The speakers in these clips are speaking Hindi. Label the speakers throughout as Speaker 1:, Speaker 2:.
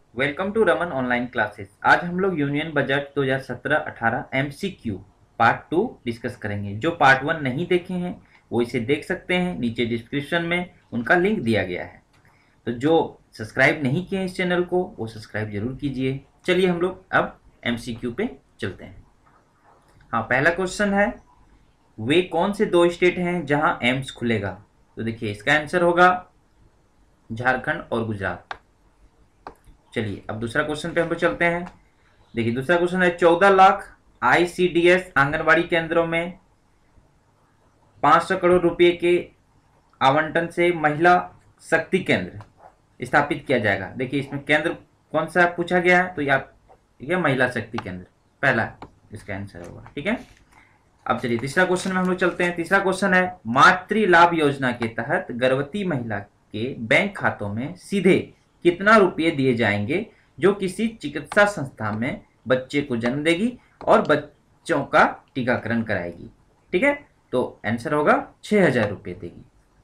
Speaker 1: Welcome to Raman online classes. आज हम लोग union budget 2017-18 MCQ part 2 discuss करेंगे। जो पार्ट 1 नहीं देखे हैं वो इसे देख सकते हैं, नीचे डिस्क्रिप्शन में उनका लिंक दिया गया है। तो जो सब्सक्राइब नहीं किए इस चैनल को वो सब्सक्राइब जरूर कीजिए। चलिए हम लोग अब एमसीक्यू पे चलते हैं। हाँ, पहला क्वेश्चन है, वे कौन से दो स्टेट हैं जहां एम्स खुलेगा? तो देखिए इसका आंसर होगा झारखंड और गुजरात। चलिए अब दूसरा क्वेश्चन पे हम लोग चलते हैं। देखिए दूसरा क्वेश्चन है, 14 लाख आईसीडीएस आंगनबाड़ी केंद्रों में 500 करोड़ रुपए के आवंटन से महिला शक्ति केंद्र स्थापित किया जाएगा। देखिए इसमें केंद्र कौन सा पूछा गया है, तो याद ठीक है, महिला शक्ति केंद्र पहला इसका आंसर होगा। ठीक है, अब चलिए तीसरा क्वेश्चन में हम लोग चलते हैं। तीसरा क्वेश्चन है, मातृ लाभ योजना के तहत गर्भवती महिला के बैंक खातों में सीधे कितना रुपये दिए जाएंगे जो किसी चिकित्सा संस्था में बच्चे को जन्म देगी और बच्चों का टीकाकरण कराएगी? ठीक है, तो आंसर होगा 6,000 रुपये देगी।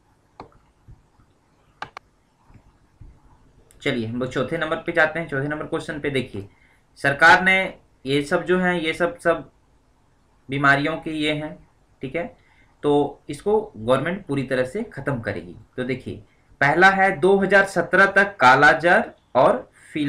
Speaker 1: चलिए हम लोग चौथे नंबर पे जाते हैं। चौथे नंबर क्वेश्चन पे देखिए, सरकार ने ये सब जो है ये सब बीमारियों के ये हैं, ठीक है, तो इसको गवर्नमेंट पूरी तरह से खत्म करेगी। तो देखिए पहला है 2017 तक कालाजार और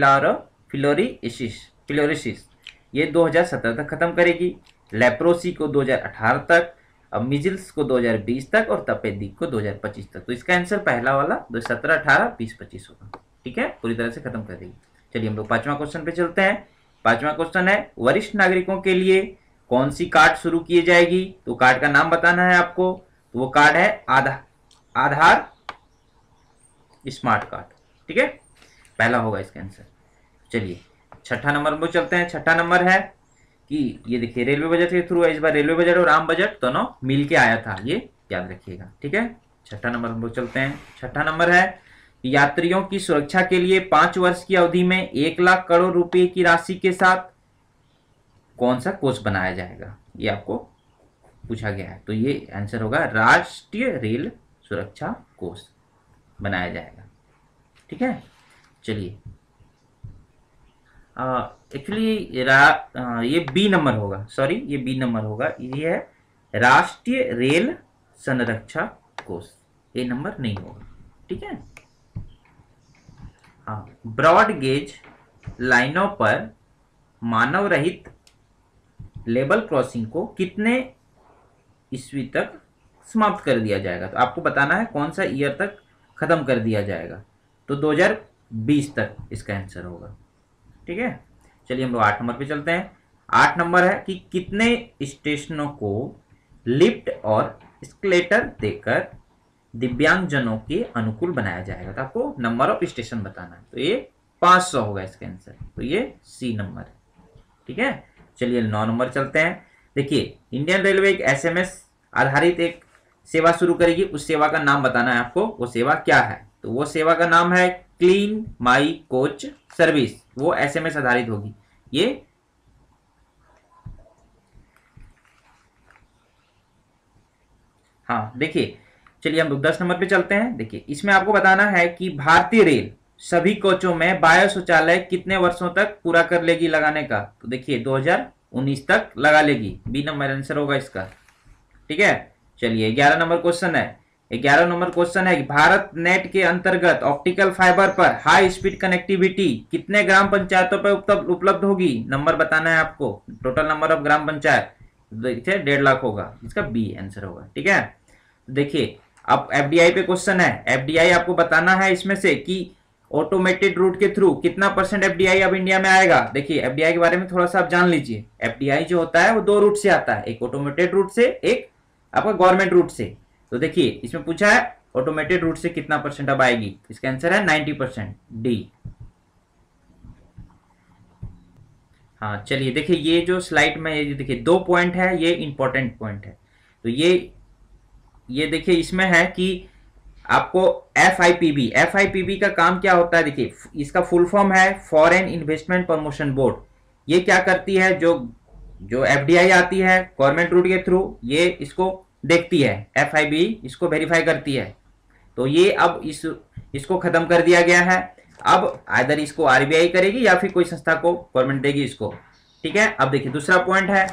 Speaker 1: फिलोरिसिस ये 2017 तक खत्म करेगी। लेप्रोसी को 2018 तक, अब मिजिल्स को 2020 तक और तपेदिक को 2025 तक। तो इसका आंसर पहला वाला 2017, 18, 20, 25 होगा। ठीक है, पूरी तरह से खत्म कर देगी। चलिए हम लोग पांचवा क्वेश्चन पे चलते हैं। पांचवा क्वेश्चन है, वरिष्ठ नागरिकों के लिए कौन सी कार्ड शुरू की जाएगी? तो कार्ड का नाम बताना है आपको। तो वो कार्ड है आधार स्मार्ट कार्ड। ठीक है, पहला होगा इसका आंसर। चलिए छठा नंबर पर चलते हैं। छठा नंबर है कि ये देखिए रेलवे बजट के थ्रू इस बार रेलवे बजट और आम बजट दोनों मिल के आया था, ये याद रखिएगा। ठीक है, छठा नंबर पर चलते हैं। छठा नंबर है, यात्रियों की सुरक्षा के लिए 5 वर्ष की अवधि में 1 लाख करोड़ रुपए की राशि के साथ कौन सा कोष बनाया जाएगा? ये आपको पूछा गया है। तो ये आंसर होगा राष्ट्रीय रेल सुरक्षा कोष बनाया जाएगा। ठीक है, चलिए एक्चुअली ये बी नंबर होगा, सॉरी ये बी नंबर होगा। ये है राष्ट्रीय रेल संरक्षा कोष, ये नंबर नहीं होगा। ठीक है, हाँ, ब्रॉड गेज लाइनों पर मानव रहित लेवल क्रॉसिंग को कितने ईस्वी तक समाप्त कर दिया जाएगा? तो आपको बताना है कौन सा ईयर तक खत्म कर दिया जाएगा। तो 2020 तक इसका आंसर होगा। ठीक है, चलिए हम लोग 8 नंबर पे चलते हैं। 8 नंबर है कि कितने स्टेशनों को लिफ्ट और एस्केलेटर देकर दिव्यांगजनों के अनुकूल बनाया जाएगा? तो आपको नंबर ऑफ स्टेशन बताना है। तो ये 500 होगा इसका आंसर। तो ये सी नंबर है। ठीक है, चलिए 9 नंबर चलते हैं। देखिए इंडियन रेलवे एक एसएमएस आधारित एक सेवा शुरू करेगी। उस सेवा का नाम बताना है आपको। वो सेवा क्या है? तो वो सेवा का नाम है क्लीन माई कोच सर्विस। वो एसएमएस आधारित होगी। ये हाँ, देखिए चलिए हम लोग 10 नंबर पे चलते हैं। देखिए इसमें आपको बताना है कि भारतीय रेल सभी कोचों में बायो शौचालय कितने वर्षों तक पूरा कर लेगी लगाने का? तो देखिए 2019 तक लगा लेगी। बी नंबर आंसर होगा इसका। ठीक है, चलिए 11 नंबर क्वेश्चन है। 11 नंबर क्वेश्चन है कि भारत नेट के अंतर्गत ऑप्टिकल फाइबर पर हाई स्पीड कनेक्टिविटी कितने ग्राम पंचायतों पर उपलब्ध होगी? नंबर बताना है आपको। Total number of gram panchayat देखिए 1.5 लाख होगा। इसका बी आंसर होगा। ठीक है, देखिए अब एफडीआई पे क्वेश्चन है। एफडीआई आपको बताना है इसमें से कि ऑटोमेटेड रूट के थ्रू कितना % एफडीआई अब इंडिया में आएगा। देखिए एफडीआई के बारे में थोड़ा सा आप जान लीजिए। एफडीआई जो होता है वो 2 रूट से आता है, एक ऑटोमेटेड रूट से, एक आपका गवर्नमेंट रूट से। तो देखिए इसमें पूछा है ऑटोमेटेड रूट से कितना % अब आएगी। इसका आंसर है 90%, डी। हाँ, चलिए देखिए ये जो स्लाइड में ये देखिए 2 पॉइंट है, ये इंपॉर्टेंट पॉइंट है। तो ये देखिए इसमें है कि आपको एफआईपीबी का काम क्या होता है? देखिए इसका फुल फॉर्म है फॉरेन इन्वेस्टमेंट प्रमोशन बोर्ड। ये क्या करती है? जो एफडीआई आती है गवर्नमेंट रूट के थ्रू, ये इसको देखती है। एफआईबी इसको वेरीफाई करती है। तो ये अब इसको खत्म कर दिया गया है। अब आइदर इसको आरबीआई करेगी या फिर कोई संस्था को गवर्नमेंट देगी इसको, ठीक है। अब देखिए दूसरा पॉइंट है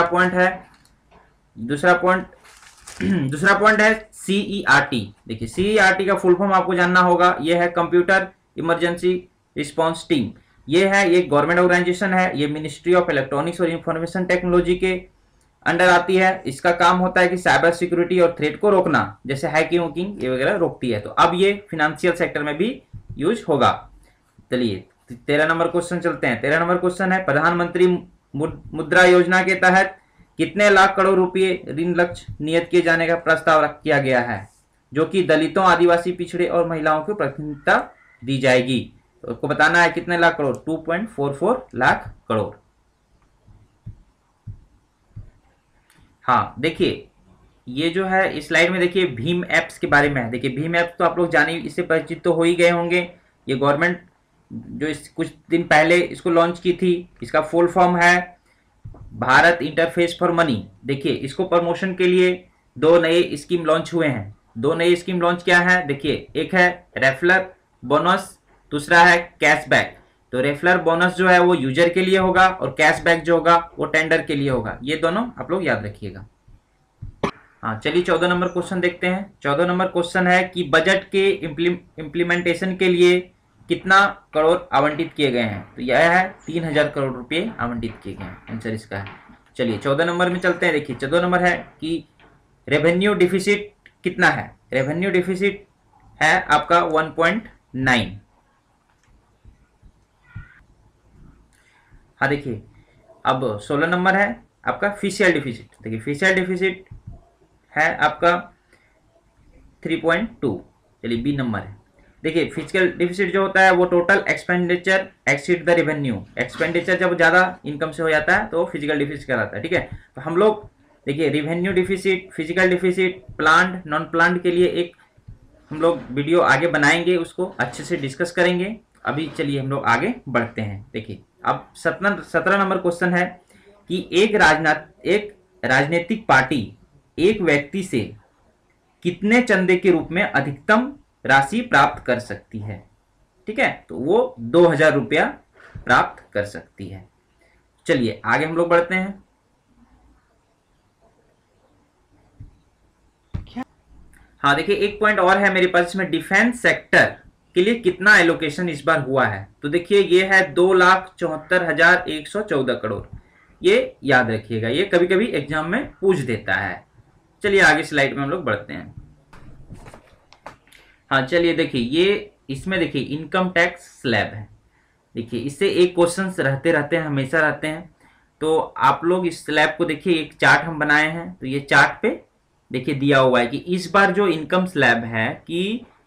Speaker 1: दूसरा पॉइंट है सीईआरटी। देखिए सीईआरटी का फुल फॉर्म आपको जानना होगा, ये है कंप्यूटर इमरजेंसी रिस्पांस टीम। ये है, ये गवर्नमेंट ऑर्गेनाइजेशन है, ये मिनिस्ट्री ऑफ इलेक्ट्रॉनिक्स और इंफॉर्मेशन टेक्नोलॉजी के अंडर आती है। इसका काम होता है कि साइबर सिक्योरिटी और थ्रेट को रोकना, जैसे हैकिंग वोकिंग ये वगैरह रोकती है। तो अब ये फिनेंशियल सेक्टर में भी यूज होगा। चलिए 13 नंबर क्वेश्चन चलते हैं। 13 नंबर क्वेश्चन है, प्रधानमंत्री मुद्रा योजना के तहत कितने लाख करोड़ रुपए ऋण लक्ष्य नियत किए जाने का प्रस्ताव किया गया है, जो कि दलितों, आदिवासी, पिछड़े और महिलाओं को प्राथमिकता दी जाएगी। तो आपको बताना है कितने लाख करोड़, 2.44 लाख करोड़। हाँ देखिए ये जो है इस स्लाइड में देखिए भीम एप्स के बारे में है। देखिए भीम एप्स तो आप लोग जाने, इससे परिचित तो हो ही गए होंगे। ये गवर्नमेंट जो इस कुछ दिन पहले इसको लॉन्च की थी, इसका फुल फॉर्म है भारत इंटरफेस फॉर मनी। देखिए इसको प्रमोशन के लिए दो नए स्कीम लॉन्च हुए हैं। दो नए स्कीम लॉन्च क्या है, देखिए एक है रेफरल बोनस, दूसरा है कैशबैक। तो रेफरल बोनस जो है वो यूजर के लिए होगा और कैशबैक जो होगा वो टेंडर के लिए होगा। ये दोनों आप लोग याद रखिएगा। हाँ चलिए 14 नंबर क्वेश्चन देखते हैं। 14 नंबर क्वेश्चन है कि बजट के इम्प्लीमेंटेशन के लिए कितना करोड़ आवंटित किए गए हैं। तो यह है 3000 करोड़ रुपए आवंटित किए गए हैं, आंसर इसका है। चलिए 14 नंबर में चलते हैं। देखिए 14 नंबर है कि रेवेन्यू डिफिसिट कितना है। रेवेन्यू डिफिसिट है आपका 1.9। हाँ देखिए अब 16 नंबर है आपका फिशियल डिफिसिट। देखिए फिशियल डिफिसिट है आपका 3.2। चलिए बी नंबर है। देखिए फिजिकल डिफिसिट जो होता है वो total expenditure exceed the revenue. Expenditure जब ज्यादा इनकम से हो जाता है तो फिजिकल डिफिसिट कहलाता है, ठीक है। तो हम लोग देखिए revenue deficit, fiscal deficit, planned, non planned के लिए एक हम लोग वीडियो आगे बनाएंगे, उसको अच्छे से डिस्कस करेंगे। अभी चलिए हम लोग आगे बढ़ते हैं। देखिए अब 17 नंबर क्वेश्चन है कि एक राजनीतिक पार्टी एक व्यक्ति से कितने चंदे के रूप में अधिकतम राशि प्राप्त कर सकती है, ठीक है। तो वो 2000 रुपया प्राप्त कर सकती है। चलिए आगे हम लोग बढ़ते हैं। हाँ देखिए एक पॉइंट और है मेरे पास इसमें, डिफेंस सेक्टर के लिए कितना एलोकेशन इस बार हुआ है। तो देखिए ये है 2,74,114 करोड़। ये याद रखिएगा, ये कभी कभी एग्जाम में पूछ देता है। चलिए आगे स्लाइड में हम लोग बढ़ते हैं। हाँ चलिए देखिए ये इसमें देखिए इनकम टैक्स स्लैब है। देखिए इससे एक क्वेश्चन रहते हैं, हमेशा रहते हैं। तो आप लोग इस स्लैब को देखिए, एक चार्ट हम बनाए हैं। तो ये चार्ट पे देखिए दिया हुआ है कि इस बार जो इनकम स्लैब है कि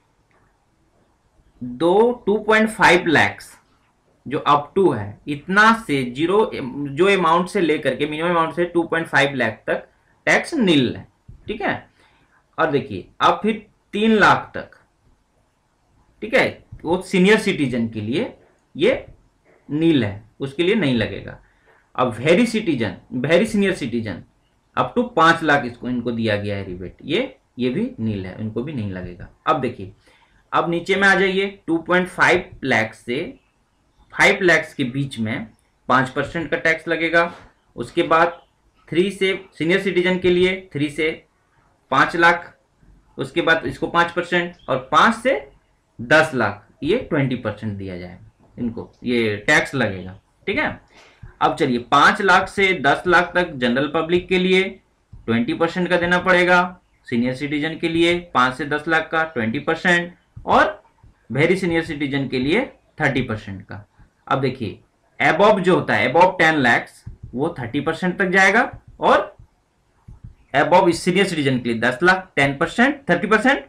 Speaker 1: 2.5 लाख जो अप टू है इतना से जीरो जो अमाउंट से लेकर के मिनिमम अमाउंट से 2.5 लाख तक टैक्स नील है, ठीक है। और देखिए अब फिर 3 लाख तक, ठीक है, वो सीनियर सिटीजन के लिए ये नील है, उसके लिए नहीं लगेगा। अब very senior citizen up to 5 lakh इसको इनको दिया गया है रिबेट, ये भी नील है, इनको भी नहीं लगेगा। अब देखिए अब नीचे में आ जाइए, 2.5 लाख से 5 लाख के बीच में 5% का टैक्स लगेगा। उसके बाद 3 से सीनियर सिटीजन के लिए 3 से 5 लाख, उसके बाद इसको 5% और 5 से 10 लाख ये 20% दिया जाएगा, इनको ये टैक्स लगेगा, ठीक है। अब चलिए 5 लाख से 10 लाख तक जनरल पब्लिक के लिए 20% का देना पड़ेगा, सीनियर सिटीजन के लिए 5 से 10 लाख का 20% और वेरी सीनियर सिटीजन के लिए 30% का। अब देखिए एबॉव जो होता है एबॉव 10 लाख वो 30% तक जाएगा और एबॉव सीनियर सिटीजन के लिए 10 लाख 10% 30%।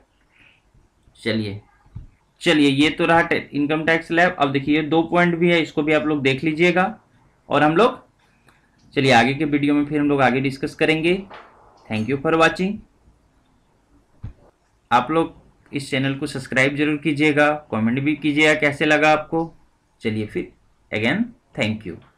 Speaker 1: चलिए ये तो रहा इनकम टैक्स स्लैब। अब देखिए 2 पॉइंट भी है, इसको भी आप लोग देख लीजिएगा और हम लोग चलिए आगे के वीडियो में फिर हम लोग आगे डिस्कस करेंगे। Thank you for watching. आप लोग इस चैनल को सब्सक्राइब जरूर कीजिएगा, कमेंट भी कीजिएगा कैसे लगा आपको। चलिए फिर अगेन थैंक यू।